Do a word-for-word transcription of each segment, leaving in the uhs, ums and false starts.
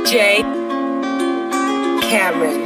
J. Cameron.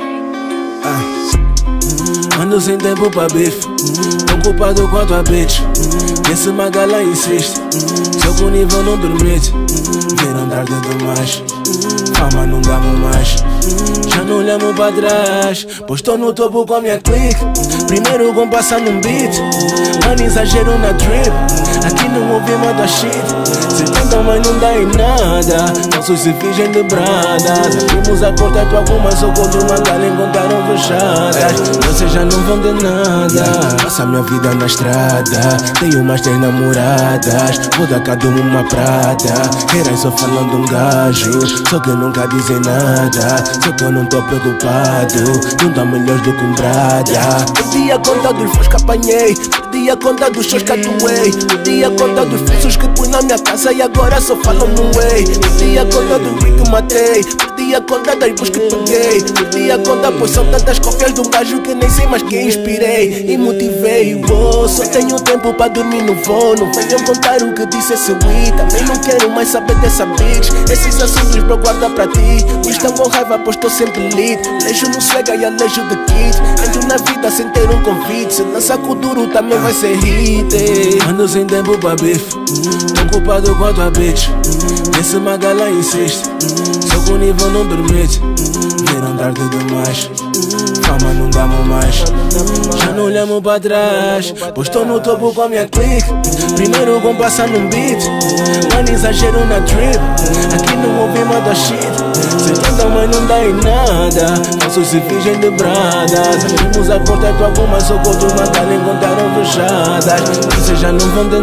Ah. Ando sem tempo pra bife, ocupado quanto a bitch. Esse magala insiste, só que o nível não permite. Viram tarde demais, fama não damos mais. Já não olhamos pra trás, pois tô no topo com a minha clique. Primeiro vão passar num beat, mano exagero na trip. Aqui não ouvi moda shit, se tentam mas não dá em nada. Nossos se fingem de bradas, abrimos a porta tu algumas só quando uma gala encontraram fechadas. Vocês já não vão de nada, passa minha vida na estrada. Tenho mais três namoradas, vou dar cada uma uma prata. Herói só falando um gajo, só que nunca dizem nada. Só que eu não tô preocupado, não dá melhores do que um brada. Perdi a conta dos fãs que apanhei, perdi a conta dos shows que atuei, perdi a conta dos preços que pus na minha casa e agora só falam no way. Perdi a conta do beat que matei, perdi a conta das bus que peguei, perdi a conta pois são tantas cópias de um gajo que nem sei mais quem inspirei e motivei. Oh, só tenho tempo pra dormir no voo, não venham contar o que disse esse weed. Também não quero mais saber dessa bitch, esses assuntos bro guarda pra ti. Estão com raiva pois tô sempre lit, lejo no swagger e alejo de kit. Ando na vida sem ter um convite, se lançar com duro também vai ser hit. Ando sem tempo pra bife, ocupado quanto a bitch. Esse magala insiste, só que o nível não permite. Viram tarde demais, fama não damos mais. Já não olhamos pra trás, pois tô no topo com a minha clique. Primeiro vão passar num beat, mano exagero na trip. Aqui não ouvi moda shit, se tentam mas não dá em nada. Nossos se fingem de bradas, abrimos a porta tu algumas só quando uma gala encontraram fechadas. Vocês já não vão de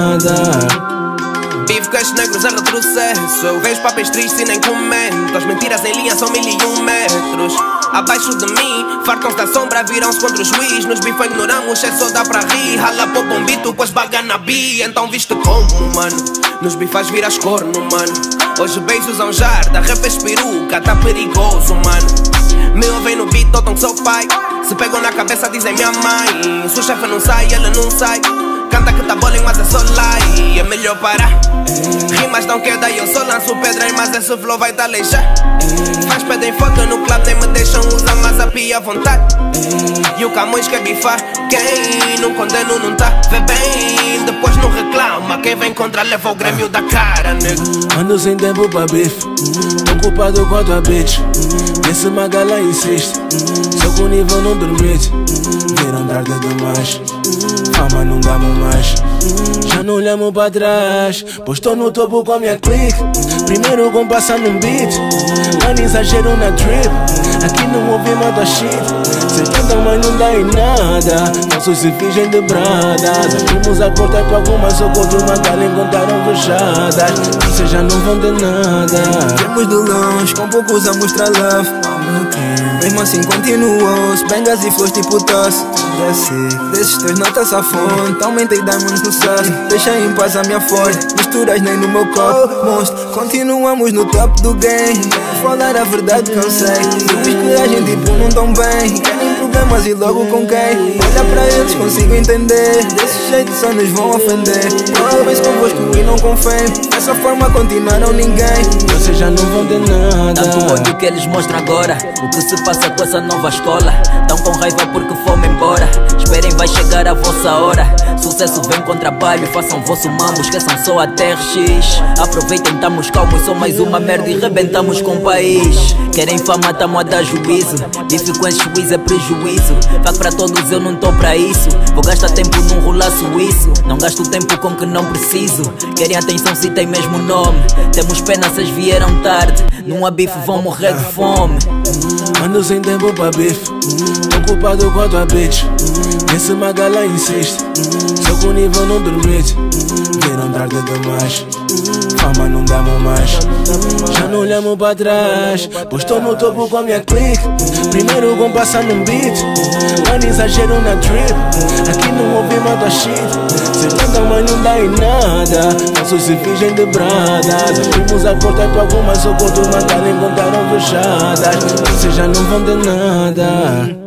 nada. Vivo com estes negros a retrocesso, eu vejo papéis tristes e nem comento. As mentiras em linha são mil e um metros abaixo de mim, fartam-se da sombra, viram-se contra o juiz. Nos bifes ignoramos, é só dá pra rir. Rala pô bombito, pois baga na bia. Então viste como, mano, nos bifes viras corno, mano. Hoje beijos a um jarda, repes peruca, tá perigoso, mano. Me ouvem no beat, totam que sou pai. Se pegam na cabeça dizem minha mãe. Se o chefe não sai, ele não sai. Canta que tá bowling, mas é só lie. É melhor parar. Rimas dão queda e eu só lanço pedras, mas esse flow vai te aleijar. Faz pedem foto no club, nem me deixam usar, mas a pia à vontade. E o Camões quer bifar, quem não condeno não tá. Vê bem, depois não reclama. Quem vem contra leva o Grêmio da cara, nego. Ando sem tempo pra bife, ocupado quanto a bitch. Esse magala insiste, só que o nível não permite. Viram tarde demais, fama não damos mais. Já não olhamos pra trás, pois tô no topo com a minha clique. Primeiro vão passar num beat, mano exagero na trip. Aqui não ouvi moda shit, se tentam mas não dá em nada. Nossos se fingem de bradas, abrimos a porta tu algumas só quando uma gala encontraram fechadas. Vocês já não vão de nada. Viemos de longe, com poucos a mostrar love. Mesmo assim continuou-se, bengas e flores tipo tosse. Desses teus notas safone, aumentei diamonds no sus. Deixa em paz a minha forte, misturas nem no meu copo. Monstro, continuamos no top do game. Falar a verdade cansei, depois que a gente tipo não tão bem. Querem problemas e logo com quem? Olha pra eles, consigo entender. Desse jeito só nos vão ofender. Eu penso convosco e não com fé. Dessa forma continuaram ninguém. Vocês já não vão de nada. Tanto ódio que eles mostram agora, o que se passa com essa nova escola. Tão com raiva porque fomos embora. Esperem, vai chegar a vossa hora. Sucesso vem com trabalho, façam vosso mambo, esqueçam só a T R X. Aproveitem, estamos calmos, só mais uma merda e rebentamos com o país. Querem fama, tamo a dar juízo. Bife com esse juízo é prejuízo. Fac pra todos, eu não tô pra isso. Vou gastar tempo num rolar suíço. Não gasto tempo com que não preciso. Querem atenção se tem mesmo nome. Temos pena, vocês vieram tarde. Num bife vão morrer de fome. Ando sem tempo pra bife, ocupado quanto a bitch. Esse magala insiste, só que o nível não permite. Viram tarde demais, fama não damos mais. Já não olhamos pra trás, pois tô no topo com a minha clique. Primeiro vão passar num beat, mano exagero na trip. Aqui não ouvi moda shit, se tentam mas não dá em nada. Nossos se fingem de bradas, abrimos a porta tu algumas só quando uma gala encontraram fechadas. Vocês já não vão de nada.